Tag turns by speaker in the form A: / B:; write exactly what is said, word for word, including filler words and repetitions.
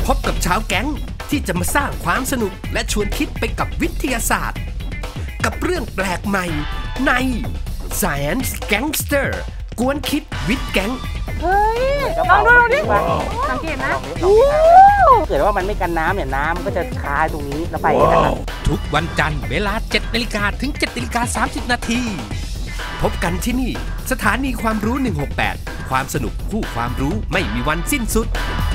A: พบกับชาวแก๊งที่จะมาสร้างความสนุกและชวนคิดไปกับวิทยาศาสตร์กับเรื่องแปลกใหม่ใน Science Gangster กวนคิดวิทย์แก๊ง
B: เฮ้ยลองดูลองดิสังเกตนะเกิดว่ามันไม่กันน้ำเนี่ยน้ำก็จะคาตรงนี้แล้วไปนะครับ
A: ทุกวันจันทร์เวลา เจ็ดนาฬิกา ถึง เจ็ดนาฬิกาสามสิบ นาทีพบกันที่นี่สถานีความรู้หนึ่งหกแปดความสนุกคู่ความรู้ไม่มีวันสิ้นสุด